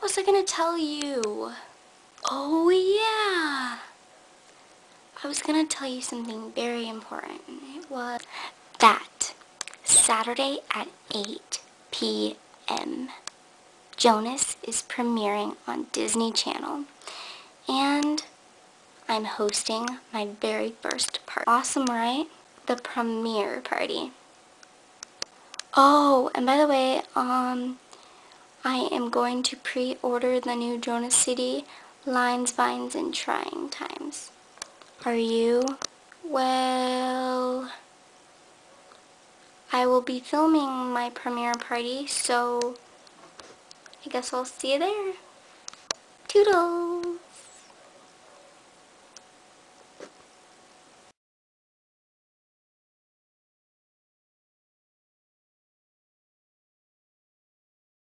was I gonna tell you? Oh yeah! I was gonna tell you something very important. It was that Saturday at 8 p.m. Jonas is premiering on Disney Channel, and I'm hosting my very first party. Awesome, right? The premiere party. Oh, and by the way, I am going to pre-order the new Jonas CD, Lines, Vines, and Trying Times. Are you? Well, I will be filming my premiere party, so I guess I'll see you there. Toodles!